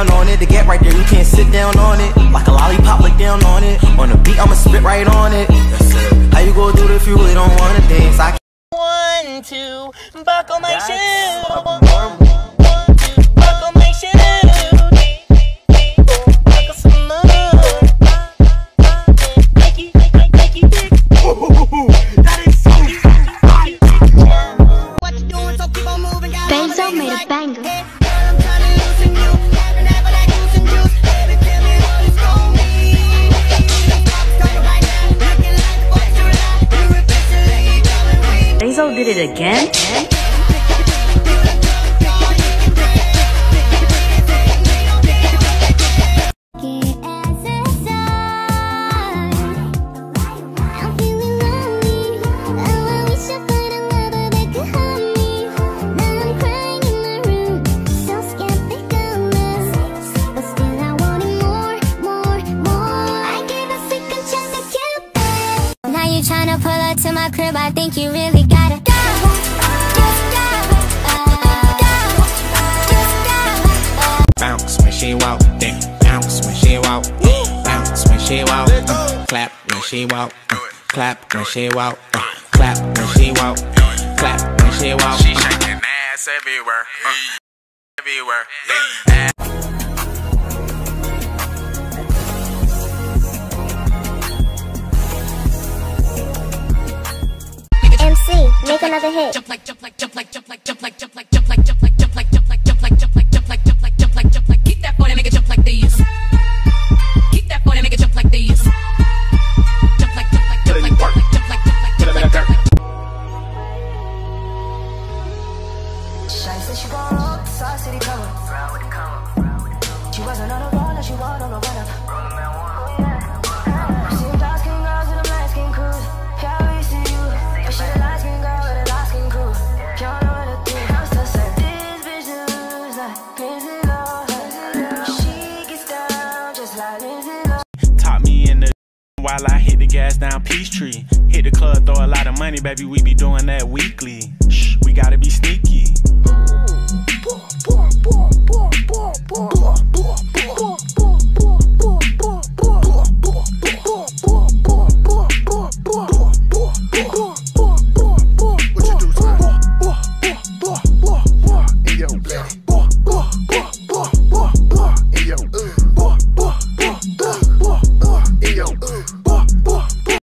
down on it. To get right there, you can't sit down on it. Like a lollipop, look down on it. On the beat, I'ma spit right on it. How you go do it if you really don't wanna dance? I 1, 2, buckle my shoe. 1, 2, buckle my shoe. Buckle some more. That is so what you doing? So keep on moving. Benzo made a banger. Benzo did it again? Now you tryna pull up to my crib, I think you really gotta go. Bounce when she walk, then bounce when she walk, bounce when she walk, clap when she walk, clap when she walk, clap when she walk, clap when she walk. She shaking ass everywhere, everywhere. MC, make another hit. Jump like, jump like, jump like, jump like, jump like, jump like, jump like, jump like, jump like, jump like, jump like, jump like, jump like, jump like, jump like, jump like. Keep that body, make it jump like this. Keep that body, make it jump like this. Jump like, jump like, jump like, jump like, jump like, jump like, jump like, jump like. Shawty said she gon' roll with the Sauce City cover. She wasn't on the road, now she walked on the run up. See them dark skin girls with them light skin crews. Yeah, we see you. But she the light skin girl with a dark skin crew. Can't know what to do. I'm still saying this bitch lose like Lindsay Lohan. She gets down just like Lindsay Lohan. Top me in the while I hit the gas down Peachtree. Hit the club, throw a lot of money, baby, we be doing that weekly. Shh, we gotta be sneaky.